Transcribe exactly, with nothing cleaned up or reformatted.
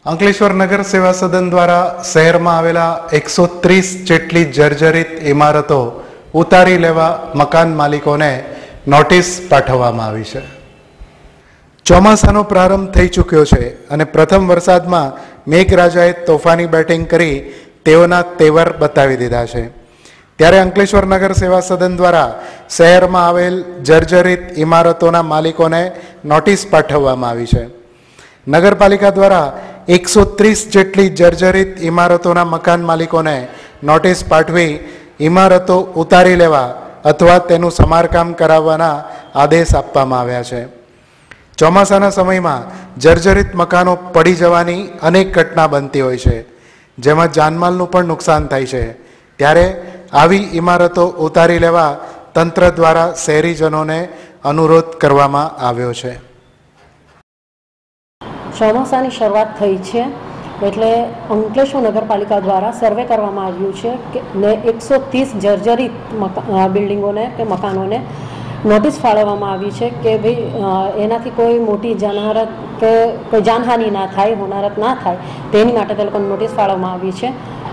અંકલેશ્વર નગર સેવા સદન દ્વારા શહેરમાં આવેલા એકસો ત્રીસ જેટલી જર્જરિત ઇમારતો ઉતારી લેવા મકાન માલિકોને નોટિસ પાઠવવામાં આવી છે। ચોમાસાનો પ્રારંભ થઈ ચૂક્યો છે અને પ્રથમ વરસાદમાં મેઘરાજાએ તોફાની બેટિંગ કરી તેઓના તેવર બતાવી દીધા છે। ત્યારે અંકલેશ્વર નગર સેવા સદન દ્વારા શહેરમાં આવેલ જર્જરિત ઇમારતોના માલિકોને નોટિસ પાઠવવામાં આવી છે। નગરપાલિકા દ્વારા એકસો ત્રીસ જેટલી જર્જરિત ઇમારતોના મકાન માલિકોને નોટિસ પાઠવી ઇમારતો ઉતારી લેવા અથવા તેનું સમારકામ કરાવવાના આદેશ આપવામાં આવ્યા છે। ચોમાસાના સમયમાં જર્જરિત મકાનો પડી જવાની અનેક ઘટના બનતી હોય છે, જેમાં જાનમાલનું પણ નુકસાન થાય છે। ત્યારે આવી ઇમારતો ઉતારી લેવા તંત્ર દ્વારા શહેરીજનોને અનુરોધ કરવામાં આવ્યો છે। ચોમાસાની શરૂઆત થઈ છે એટલે અંકલેશ્વર નગરપાલિકા દ્વારા સર્વે કરવામાં આવ્યું છે કે ને એકસો ત્રીસ જર્જરિત બિલ્ડિંગોને કે મકાનોને નોટિસ ફાળવવામાં આવી છે કે ભાઈ એનાથી કોઈ મોટી જાનહારત કે કોઈ જાનહાનિ ના થાય, હોનારત ના થાય તેની માટે તે લોકોને નોટિસ ફાળવવામાં આવી છે।